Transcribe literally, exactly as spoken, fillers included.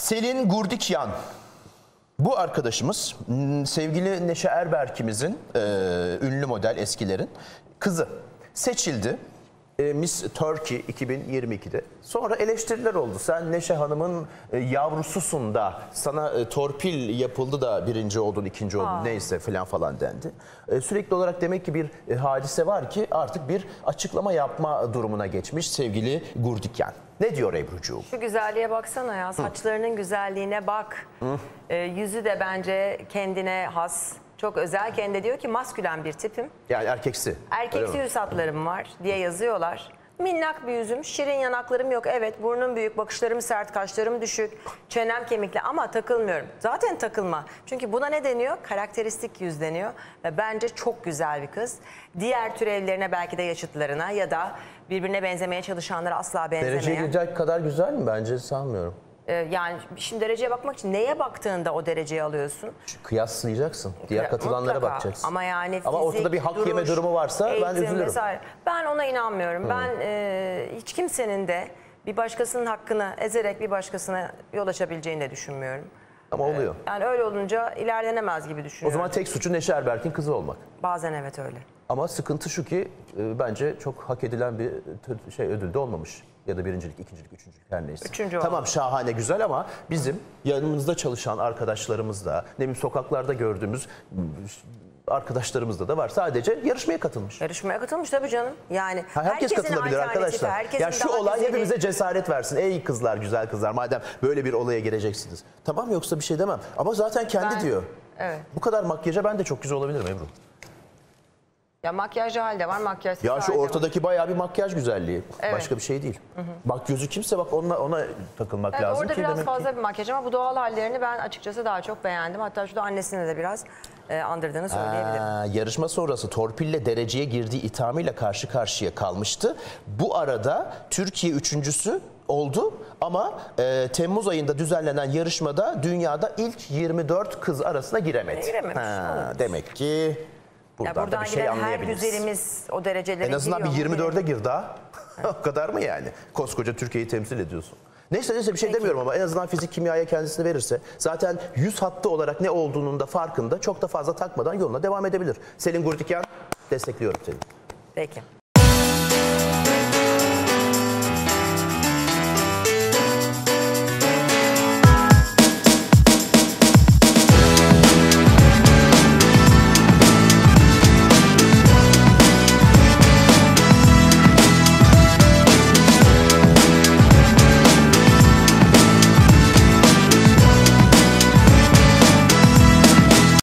Selin Gurdikyan. Bu arkadaşımız sevgili Neşe Erberk'imizin e, ünlü model eskilerin kızı seçildi. E, Miss Turkey iki bin yirmi ikide. Sonra eleştiriler oldu. Sen Neşe Hanım'ın e, yavrususun da sana e, torpil yapıldı da birinci oldun, ikinci oldun, Aa. neyse falan falan dendi. E, sürekli olarak demek ki bir e, hadise var ki artık bir açıklama yapma durumuna geçmiş sevgili Gurdikyan. Ne diyor Ebru'cuğum? Şu güzelliğe baksana ya, saçlarının Hı. güzelliğine bak. E, yüzü de bence kendine has, çok özel. Kendi diyor ki maskülen bir tipim. Yani erkeksi. Erkeksi yüz hatlarım var diye yazıyorlar. Minnak bir yüzüm, şirin yanaklarım yok. Evet, burnum büyük, bakışlarım sert, kaşlarım düşük, çenem kemikli ama takılmıyorum. Zaten takılma. Çünkü buna ne deniyor? Karakteristik yüz deniyor. Ve bence çok güzel bir kız. Diğer türevlerine, belki de yaşıtlarına ya da birbirine benzemeye çalışanlara asla benzemeyen. Dereceye girecek kadar güzel mi? Bence sanmıyorum. Ee, yani şimdi dereceye bakmak için neye baktığında o dereceyi alıyorsun? Kıyaslayacaksın. Diğer katılanlara Mutlaka. bakacaksın. Ama yani fizik, Ama ortada bir hak duruş, yeme durumu varsa ben eğitim üzülürüm. Vesaire. Ben ona inanmıyorum. Hmm. Ben e, hiç kimsenin de bir başkasının hakkını ezerek bir başkasına yol açabileceğini de düşünmüyorum. Ama oluyor. Ee, yani öyle olunca ilerlenemez gibi düşünüyorum. O zaman tek suçu Neşe Erberk'in kızı olmak. Bazen evet öyle. Ama sıkıntı şu ki e, bence çok hak edilen bir şey ödül de olmamış. Ya da birincilik, ikincilik, üçüncülük her neyse. Üçüncü tamam oldu. Şahane, güzel ama bizim yanımızda çalışan arkadaşlarımız da, ne bileyim sokaklarda gördüğümüz arkadaşlarımızda da var. Sadece yarışmaya katılmış. Yarışmaya katılmış tabii canım. Yani ha, herkes katılabilir arkadaşlar. herkesin Ya şu daha olay güzeli... hepimize cesaret versin. Ey kızlar, güzel kızlar, madem böyle bir olaya gireceksiniz. Tamam, yoksa bir şey demem. Ama zaten kendi Ben- diyor. Evet. Bu kadar makyaja ben de çok güzel olabilirim Ebru. Ya makyajlı halde var, makyajsız Ya şu halde var. ortadaki bayağı bir makyaj güzelliği. Evet. Başka bir şey değil. Hı hı. Bak gözü kimse bak ona, ona takılmak Evet, lazım orada ki. biraz demek fazla ki... bir makyaj ama bu doğal hallerini ben açıkçası daha çok beğendim. Hatta şurada annesini de biraz e, andırdığını söyleyebilirim. Aa, yarışma sonrası torpille dereceye girdiği ithamıyla karşı karşıya kalmıştı. Bu arada Türkiye üçüncüsü oldu ama e, Temmuz ayında düzenlenen yarışmada dünyada ilk yirmi dört kız arasına giremedi. Girememiş, Ha, demek ki buradan, Ya buradan da bir şey giden her anlayabiliriz. güzelimiz o derecelere En azından bir giriyor mu? yirmi dörde gir daha. O kadar mı yani? Koskoca Türkiye'yi temsil ediyorsun. Neyse neyse bir şey Peki. demiyorum ama en azından fizik kimyaya kendisini verirse zaten yüz hattı olarak ne olduğunun da farkında, çok da fazla takmadan yoluna devam edebilir. Selin Gurdikyan, destekliyorum seni. Peki.